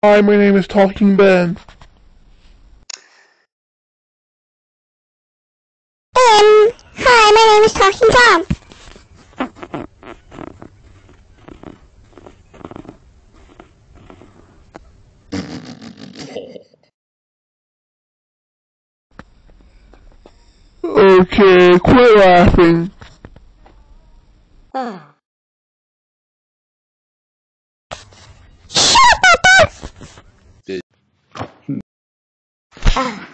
Hi, my name is Talking Ben. Hi, my name is Talking Tom. Okay, quit laughing. Shut up, Papa!